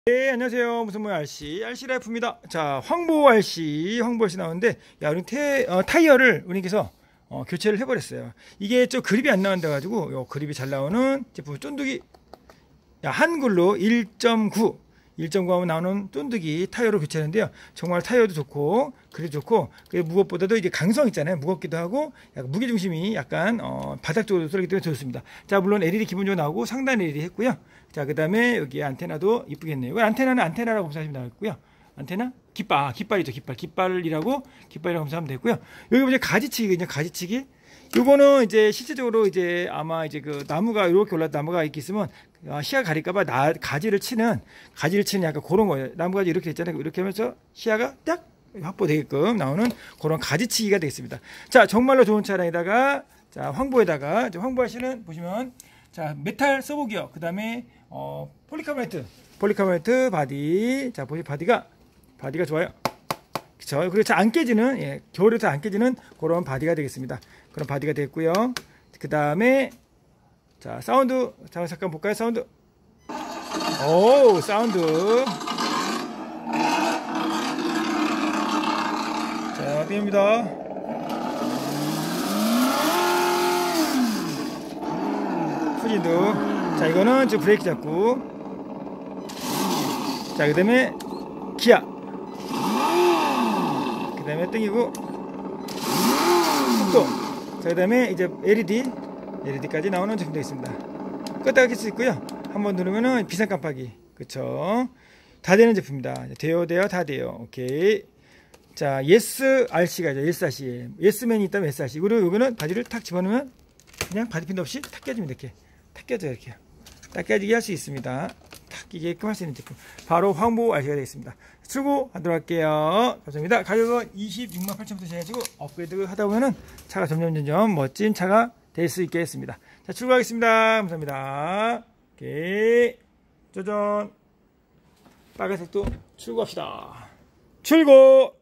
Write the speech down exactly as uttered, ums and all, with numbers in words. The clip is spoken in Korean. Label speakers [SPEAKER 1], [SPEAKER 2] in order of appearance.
[SPEAKER 1] 네, 안녕하세요. 무슨 뭐야, 알씨. 알씨 라이프입니다. 자, 황보 알씨, 황보 알씨 나오는데, 야, 우리 태, 어, 타이어를 우리께서 어, 교체를 해버렸어요. 이게 좀 그립이 안 나온다가지고, 요 그립이 잘 나오는 제품, 쫀득이, 야, 한글로 일 점 구, 일 점 구 하면 나오는 쫀득이 타이어로 교체하는데요. 정말 타이어도 좋고, 그립 좋고, 그리고 무엇보다도 이제 강성 있잖아요. 무겁기도 하고, 약간 무게중심이 약간, 어, 바닥 쪽으로 쏠리기 때문에 좋습니다. 자, 물론 엘이디 기본적으로 나오고, 상단 엘이디 했고요. 자, 그 다음에 여기 안테나도 이쁘겠네요. 이거 안테나는 안테나라고 검사하시면 나왔고요. 안테나? 깃발, 아, 깃발이죠, 깃발. 깃발이라고, 깃발이라고 검사하면 되고요. 여기 이제 가지치기거든요, 가지치기. 요거는 이제 실제적으로 이제 아마 이제 그 나무가 이렇게 올라 나무가 이렇게 있으면 시야 가릴까봐 나, 가지를 치는, 가지를 치는 약간 그런 거예요. 나무가지 이렇게 있잖아요. 이렇게 하면서 시야가 딱 확보되게끔 나오는 그런 가지치기가 되겠습니다. 자, 정말로 좋은 차량에다가, 자, 황보에다가, 황보하시는 보시면, 자, 메탈 서보기요. 그 다음에, 어, 폴리카보네이트. 폴리카보네이트 바디. 자, 보시 바디가, 바디가 좋아요. 그쵸. 그리고 잘 안 깨지는, 예, 겨울에 잘 안 깨지는 그런 바디가 되겠습니다. 그런 바디가 되겠고요. 그 다음에, 자, 사운드. 자, 잠깐 볼까요? 사운드. 오, 사운드. 자, 띄웁니다. 후진도. 자, 이거는 지금 브레이크 잡고. 자, 그 다음에 기아. 그 다음에 땡기고 속도. 자, 그 다음에 이제 엘이디 엘이디까지 나오는 제품도 있습니다. 껐다가 켤 수 있고요. 한번 누르면은 비상 깜빡이. 그쵸. 다 되는 제품입니다. 돼요 돼요 다 돼요. 오케이. 자, 예스 알씨가 있죠. 예스 알씨. 예스맨이 있다면 예스 알씨. 그리고 여기는 바지를 탁 집어넣으면 그냥 바디핀도 없이 탁 껴집니다. 이렇게 탁 껴져요. 이렇게 딱 깨지게 할 수 있습니다. 탁 끼게끔 할 수 있는 제품. 바로 황보 알씨가 되겠습니다. 출고하도록 할게요. 감사합니다. 가격은 이십육만 팔천 원부터 시작해가지고 업그레이드 하다 보면은 차가 점점 점점 멋진 차가 될 수 있겠습니다. 자, 출고하겠습니다. 감사합니다. 오케이. 짜잔. 빨간색도 출고합시다. 출고!